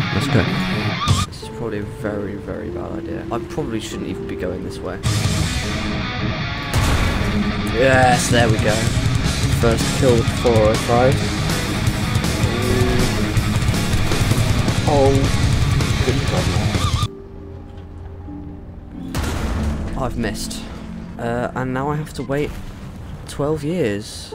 Let's go. This is probably a very, very bad idea. I probably shouldn't even be going this way. Yes, there we go. First kill with 405. Oh, good God. I've missed. And now I have to wait 12 years.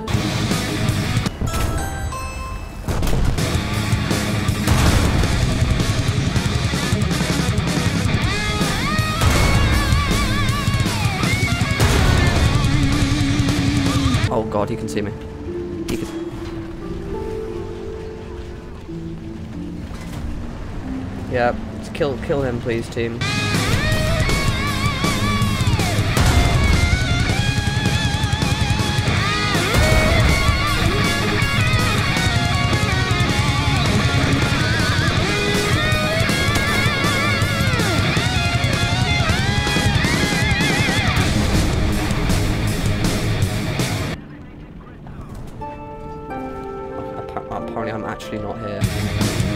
Oh God, he can see me. He can. Yeah, kill him, please, team. Apparently I'm actually not here.